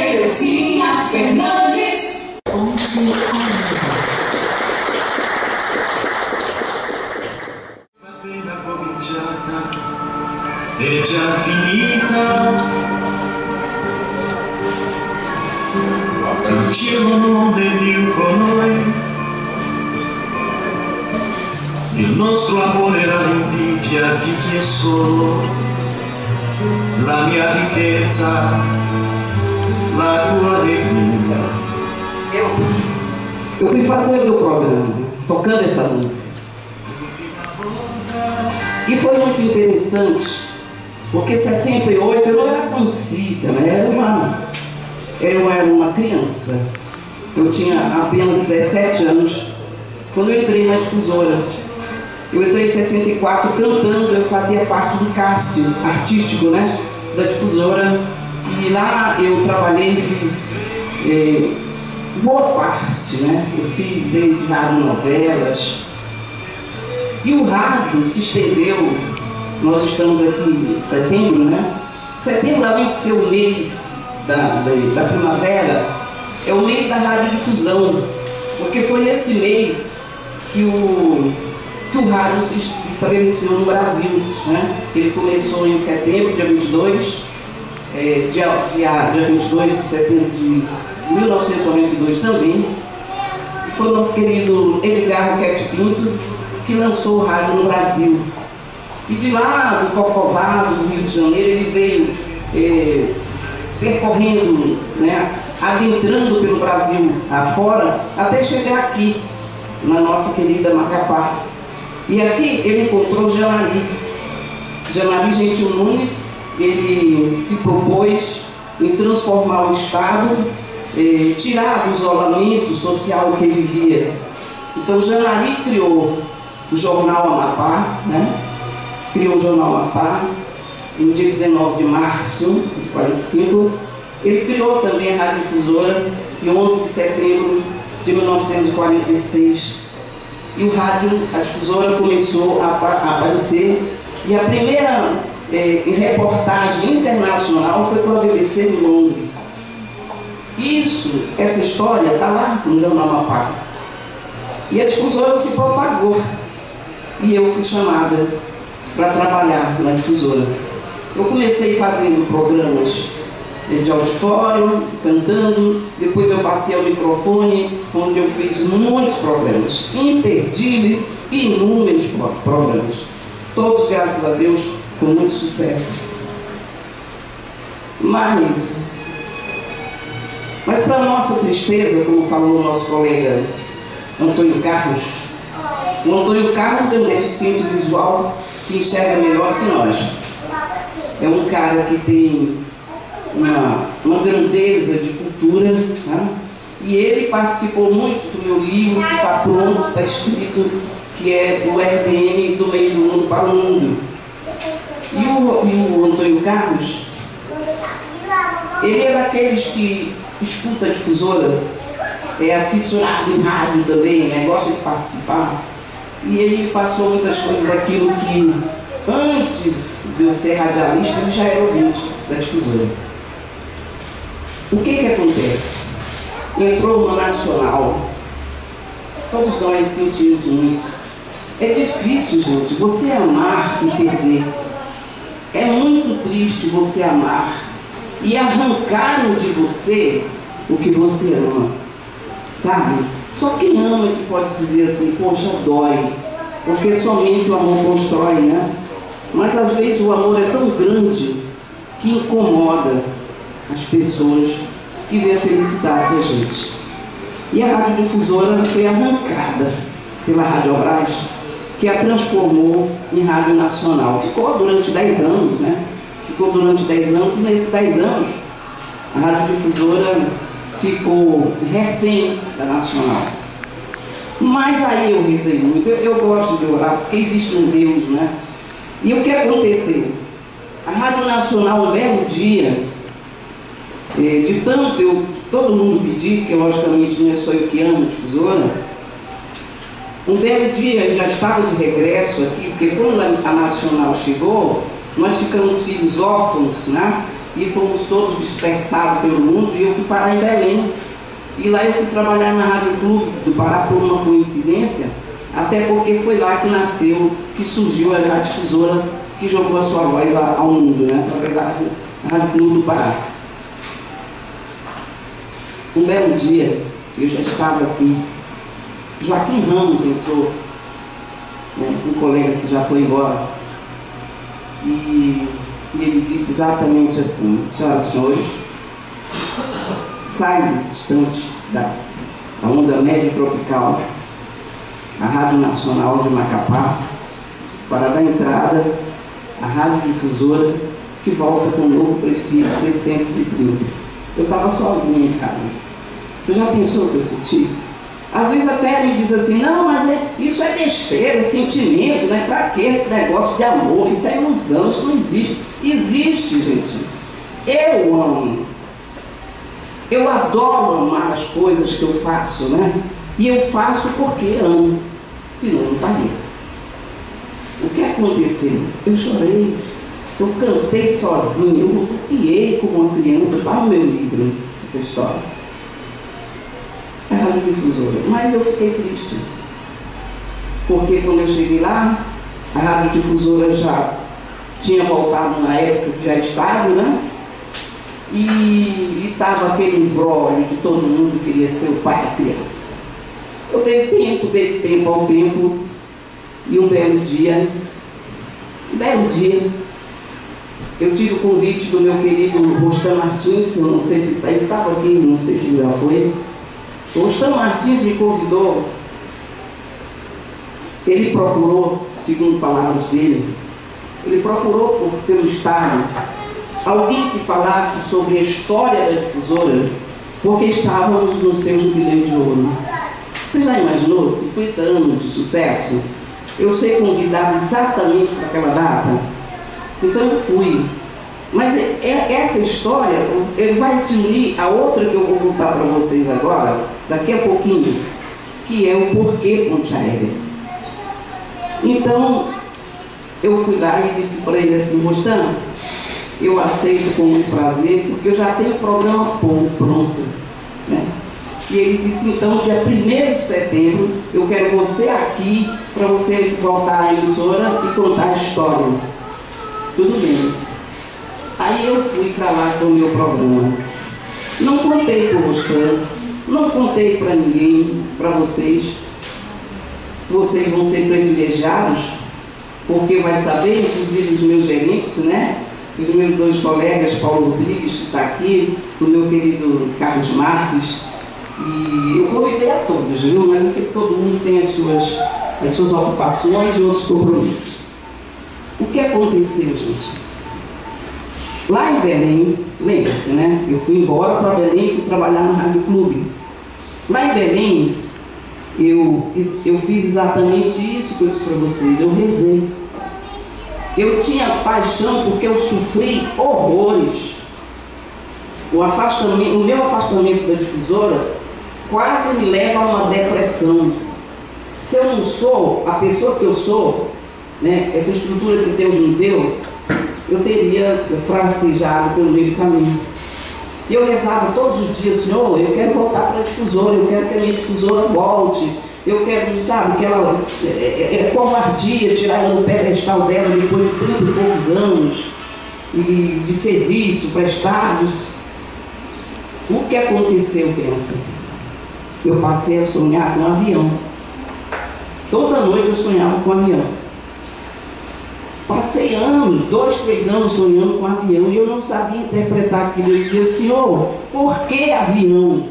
Terezinha Fernandes. Sapeva cominciata e già finita. Il cielo non veniva con noi. Il nostro amore era l'invidia di chi è solo. La mia ricchezza, la tua alegria. Eu fui fazer o meu programa, tocando essa música. E foi muito interessante, porque em 68 eu não era conhecida, né? Eu era uma criança. Eu tinha apenas 17 anos quando eu entrei na difusora. Eu entrei em 64 cantando, eu fazia parte do casting artístico, né, da difusora. E lá eu trabalhei, fiz boa parte, né? Eu fiz desde radionovelas. E o rádio se estendeu. Nós estamos aqui em setembro, né? Setembro, além de ser o mês da primavera, é o mês da radiodifusão, porque foi nesse mês que o rádio se estabeleceu no Brasil, né? Ele começou em setembro, dia 22, dia 22 de setembro de 1992 também. E foi o nosso querido Edgar Roquete Pinto que lançou o rádio no Brasil. E de lá, do Corcovado, do Rio de Janeiro, ele veio percorrendo, né, adentrando pelo Brasil afora, até chegar aqui, na nossa querida Macapá. E aqui ele encontrou Janari Gentil Nunes. Ele se propôs em transformar o Estado, tirar do isolamento social que ele vivia. Então Janari criou o Jornal Amapá, né? Criou o Jornal Amapá no dia 19 de março de 45. Ele criou também a Rádio Difusora em 11 de setembro de 1946. E o rádio, a difusora, começou a aparecer. E a primeira reportagem internacional foi com a BBC de Londres. Essa história está lá no Jornal Amapá. E a difusora se propagou. E eu fui chamada para trabalhar na difusora. Eu comecei fazendo programas de auditório, cantando, depois eu passei ao microfone, onde eu fiz muitos programas, imperdíveis, inúmeros programas, todos, graças a Deus, com muito sucesso. Mas para nossa tristeza, como falou o nosso colega Antônio Carlos, o Antônio Carlos é um deficiente visual que enxerga melhor que nós. É um cara que tem uma grandeza de cultura, né? E ele participou muito do meu livro, que está pronto, está escrito, que é o RDM do meio do mundo para o mundo. E o Antônio Carlos, ele é daqueles que escuta a difusora, é aficionado em rádio também, né? Gosta de participar. E ele passou muitas coisas daquilo que, antes de eu ser radialista, ele já era ouvinte da difusora. O que acontece? Entrou uma nacional, todos nós sentimos muito. É difícil, gente, você amar e perder. É muito triste você amar e arrancarem de você o que você ama, sabe? Só quem ama que pode dizer assim, poxa, dói, porque somente o amor constrói, né? Mas às vezes o amor é tão grande que incomoda as pessoas que vê a felicidade da gente. E a radiodifusora foi arrancada pela Radiobras, que a transformou em rádio nacional. Ficou durante 10 anos, né? Ficou durante 10 anos, e nesses 10 anos a radiodifusora ficou refém da nacional. Mas aí eu rezei muito, eu gosto de orar, porque existe um Deus, né? E o que aconteceu? A Rádio Nacional, um belo dia, de tanto todo mundo pedir, porque logicamente não é só eu que amo a difusora, um belo dia eu já estava de regresso aqui, porque quando a Nacional chegou, nós ficamos filhos órfãos, né? e fomos todos dispersados pelo mundo, e eu fui parar em Belém. E lá eu fui trabalhar na Rádio Clube do Pará por uma coincidência, até porque foi lá que nasceu, que surgiu a Difusora, que jogou a sua voz lá ao mundo, né, através da Rádio Clube do Pará. Um belo dia, eu já estava aqui, Joaquim Ramos entrou, né, um colega que já foi embora, e ele disse exatamente assim: senhoras e senhores, sai desse instante da onda média tropical, a Rádio Nacional de Macapá, para dar entrada à Rádio Difusora, que volta com o novo prefixo 630. Eu estava sozinha em casa. Você já pensou que eu senti? Às vezes até me diz assim: não, mas isso é besteira, é sentimento, né? Para que esse negócio de amor? Isso é ilusão, isso não existe. Existe, gente. Eu amo. Eu adoro amar as coisas que eu faço, né? E eu faço porque amo. Senão eu não faria. O que aconteceu? Eu chorei. Eu cantei sozinho. Eu piei como uma criança. Está no meu livro essa história. É a Rádio Difusora. Mas eu fiquei triste. Porque quando eu cheguei lá, a Rádio Difusora já tinha voltado na época que já estava, né? E estava aquele imbróglio de todo mundo queria ser o pai da criança. Eu dei tempo ao tempo, e um belo dia, eu tive o convite do meu querido Rostam Martins, não sei se ele estava aqui, não sei se já foi. O Rostam Martins me convidou, ele procurou, segundo palavras dele, ele procurou pelo Estado alguém que falasse sobre a história da Difusora, porque estávamos no seu jubileu de ouro. Você já imaginou 50 anos de sucesso? Eu ser convidado exatamente para aquela data? Então eu fui. Mas essa história vai se unir a outra que eu vou contar para vocês agora, daqui a pouquinho, que é o porquê Ponte Aérea. Então, eu fui lá e disse para ele assim: Rostam, eu aceito com muito prazer, porque eu já tenho o programa pronto, né? E ele disse: então, dia 1º de setembro, eu quero você aqui, para você voltar à emissora e contar a história. Tudo bem. Aí eu fui para lá com o meu programa. Não contei para o Rostam, não contei para ninguém, para vocês. Vocês vão ser privilegiados, porque vai saber, inclusive os meus gerentes, né? Os meus 2 colegas, Paulo Rodrigues, que está aqui, o meu querido Carlos Marques, e eu convidei a todos, viu? Mas eu sei que todo mundo tem as suas ocupações e outros compromissos. O que aconteceu, gente? Lá em Belém, lembra-se, né? Eu fui embora para Belém e fui trabalhar no Rádio Clube. Lá em Belém, eu fiz exatamente isso que eu disse para vocês, eu rezei. Eu tinha paixão porque eu sofri horrores. O meu afastamento da Difusora quase me leva a uma depressão. Se eu não sou a pessoa que eu sou, né, essa estrutura que Deus me deu, eu teria fraquejado pelo meio do caminho. E eu rezava todos os dias: Senhor, eu quero voltar para a Difusora, eu quero que a minha Difusora volte. Eu quero, sabe, que ela é covardia tirar ela do pedestal dela depois de 30 e poucos anos de serviço prestados. O que aconteceu, criança? Eu passei a sonhar com um avião. Toda noite eu sonhava com um avião. Passei anos, 2, 3 anos sonhando com um avião, e eu não sabia interpretar aquilo. Eu dizia: Senhor, por que avião?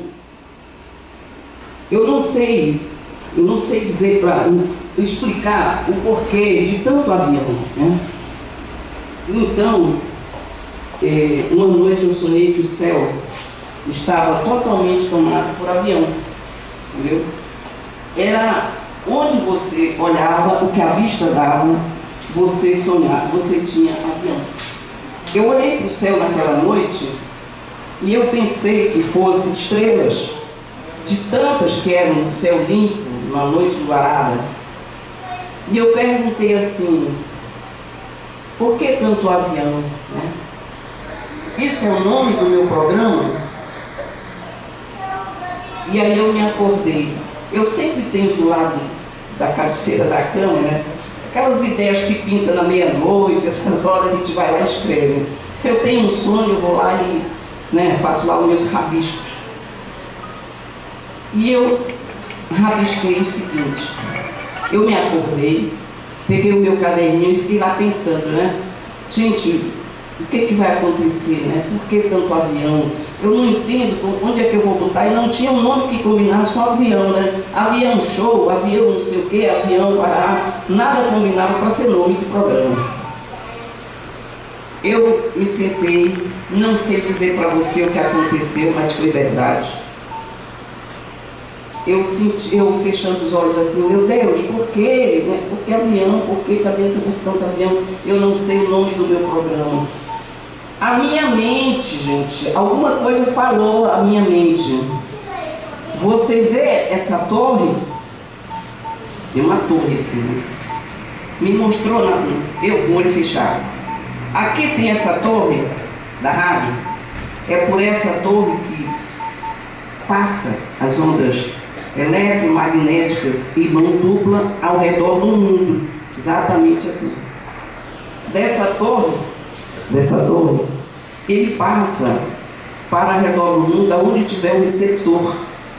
Eu não sei dizer para explicar o porquê de tanto avião, né? Então, uma noite eu sonhei que o céu estava totalmente tomado por avião, entendeu? Era onde você olhava, o que a vista dava, você sonhava, você tinha avião. Eu olhei para o céu naquela noite e eu pensei que fossem estrelas, de tantas que eram no céu limpo, uma noite luarada. E eu perguntei assim: por que tanto avião, né? isso é o nome do meu programa? E aí eu me acordei. Eu sempre tenho do lado da cabeceira da cama, né? Aquelas ideias que pintam na meia-noite, essas horas a gente vai lá e escreve. Se eu tenho um sonho, eu vou lá e, né, faço lá os meus rabiscos. E eu rabisquei o seguinte: eu me acordei, peguei o meu caderninho e fiquei lá pensando, né? Gente, o que vai acontecer, né? Por que tanto avião? Eu não entendo onde é que eu vou botar, e não tinha um nome que combinasse com avião, né? Avião show, avião não sei o que, avião pará, nada combinava para ser nome de programa. Eu me sentei, não sei dizer para você o que aconteceu, mas foi verdade. Eu fechando os olhos assim, meu Deus, por quê? Né? Por que avião? Por que? Cadê esse tanto avião? Eu não sei o nome do meu programa. A minha mente, gente, alguma coisa falou a minha mente. Você vê essa torre? Tem uma torre aqui, né? Me mostrou, eu com o olho fechado. Aqui tem essa torre da rádio. É por essa torre que passa as ondas eletromagnéticas e mão dupla ao redor do mundo. Exatamente assim. Dessa torre, ele passa para ao redor do mundo, aonde tiver um receptor.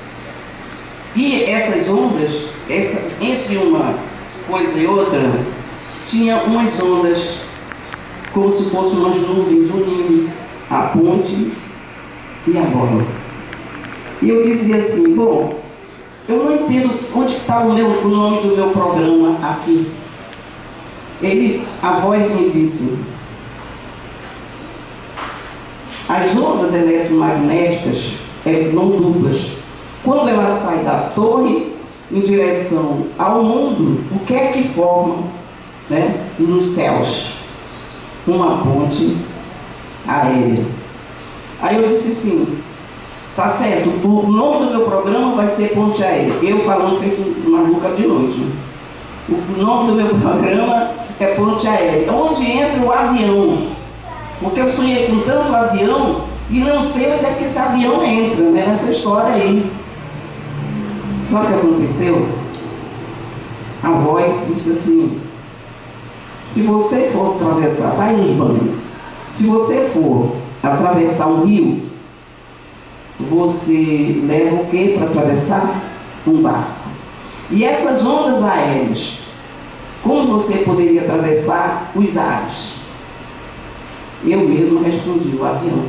E essas ondas, entre uma coisa e outra, tinha umas ondas, como se fossem umas nuvens unindo a ponte e a bola. E eu dizia assim, bom, eu não entendo onde está o nome do meu programa aqui. A voz me disse: as ondas eletromagnéticas não duplas. Quando ela sai da torre em direção ao mundo, o que é que forma, né, nos céus? Uma ponte aérea. Aí eu disse assim, tá certo, o nome do meu programa vai ser Ponte Aérea. Eu falando feito maluca de noite, né? O nome do meu programa é Ponte Aérea, onde entra o avião. Porque eu sonhei com tanto avião e não sei onde é que esse avião entra, né, nessa história aí. Sabe o que aconteceu? A voz disse assim: se você for atravessar, vai nos banhos, se você for atravessar um rio, você leva o que para atravessar? Um barco. E essas ondas aéreas, como você poderia atravessar os ares? Eu mesmo respondi: o avião.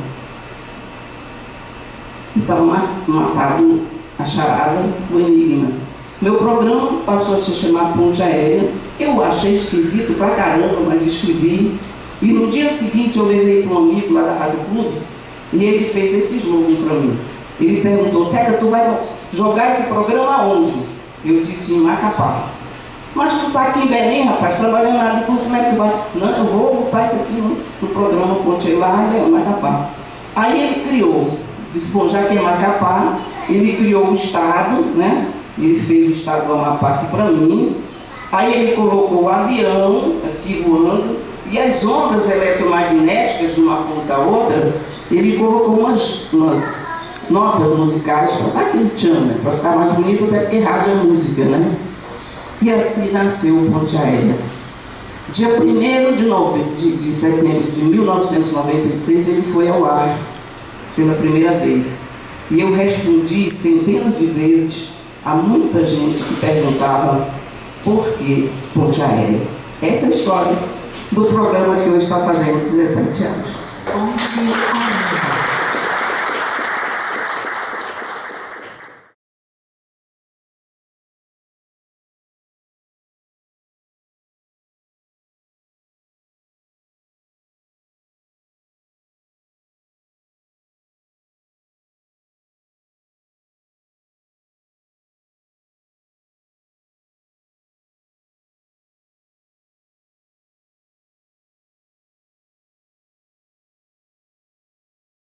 E estava matado a charada, o enigma. Meu programa passou a se chamar Ponte Aérea. Eu achei esquisito pra caramba, mas escrevi. E no dia seguinte eu levei para um amigo lá da Rádio Clube e ele fez esse slogan para mim. Ele perguntou: Teca, tu vai jogar esse programa aonde? Eu disse: em Macapá. Mas tu tá aqui em Belém, rapaz, trabalhando na Rádio Clube, como é que tu vai? Não, eu vou botar isso aqui no programa Ponte lá em Macapá. Aí ele criou, disse: bom, já que é Macapá, ele criou o estado, né? Ele fez o estado do Amapá aqui para mim. Aí ele colocou o avião aqui voando e as ondas eletromagnéticas de uma ponta a outra, ele colocou umas notas musicais para dar aquele tchan, né? Para ficar mais bonito, até porque rádio é música, né? E assim nasceu o Ponte Aérea. Dia 1º de setembro de 1996 ele foi ao ar pela primeira vez. E eu respondi centenas de vezes a muita gente que perguntava por que Ponte Aérea. Essa é a história do programa que hoje está fazendo 17 anos. Ponte Aérea.